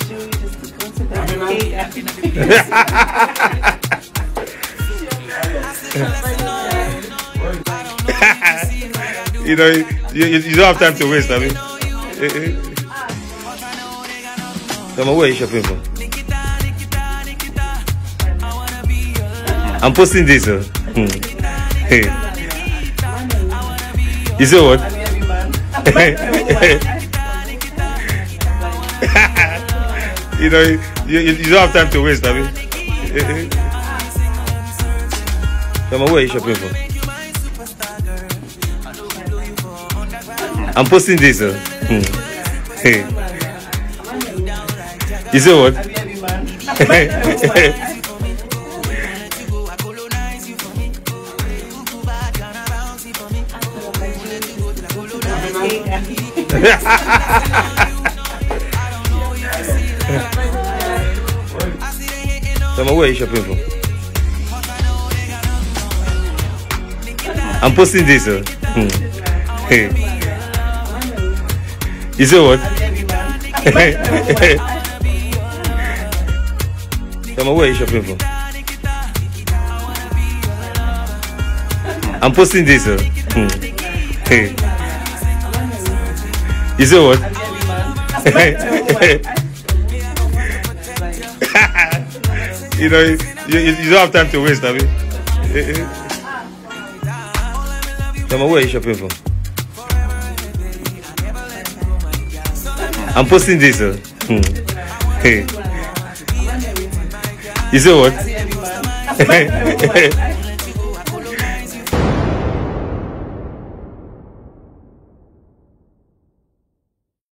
You know, you don't have time to waste, I mean. Come on, where are you shopping for? I'm posting this. Hey. You say what? You know, you don't have time to waste, I mean. Come on, where are you shopping for? I'm posting this. Hey. You say what? Come on, where are you shopping for? I'm posting this. Hey. You say what? Come on, where are you shopping for? I'm posting this. Hey. You say what? You know, you don't have time to waste, I mean. Come on, where are you shopping for? I'm posting this. Hey. You say what?